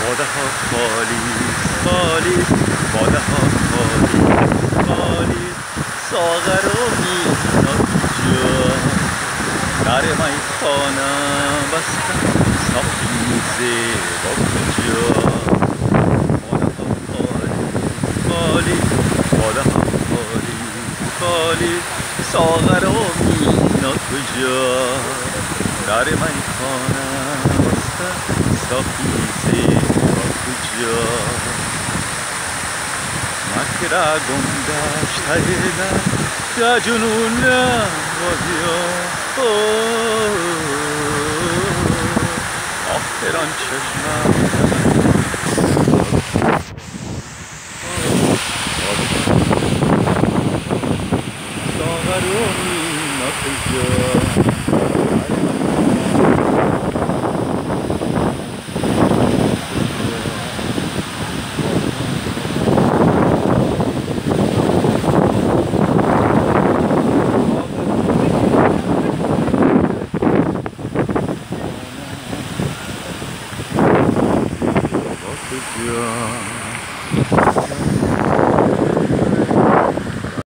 باده ها خالی خالی، باده ها خالی خالی، ساغر و مینا کجا؟ در میخانه بستم ساقی زیبا کجا؟ باده ها خالی خالی، باده ها خالی خالی، ساغر و مینا کجا؟ در میخانه بستم ساقی زیبا کجا؟ مکره گم در جنون وادیا، آخران چشمم ساغر و مینا کجا؟ Yeah.